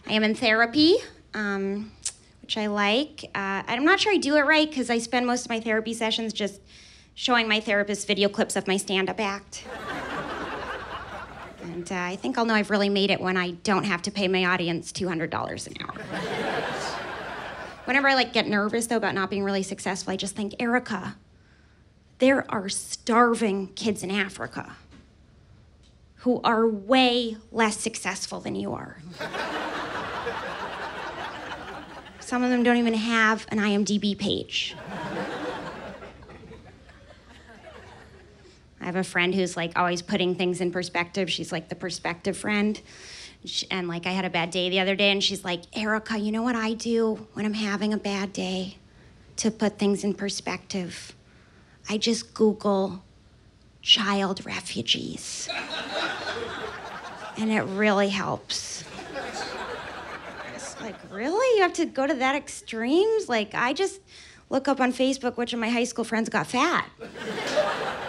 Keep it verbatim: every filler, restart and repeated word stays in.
I am in therapy, um, which I like. Uh, I'm not sure I do it right because I spend most of my therapy sessions just showing my therapist video clips of my stand-up act. And uh, I think I'll know I've really made it when I don't have to pay my audience two hundred dollars an hour. Whenever I like get nervous though about not being really successful, I just think, Erica, there are starving kids in Africa who are way less successful than you are. Some of them don't even have an I M D B page. I have a friend who's like always putting things in perspective. She's like the perspective friend. And like I had a bad day the other day and she's like, Erica, you know what I do when I'm having a bad day to put things in perspective? I just Google child refugees. And it really helps. It's like, really? You have to go to that extremes? Like, I just look up on Facebook which of my high school friends got fat.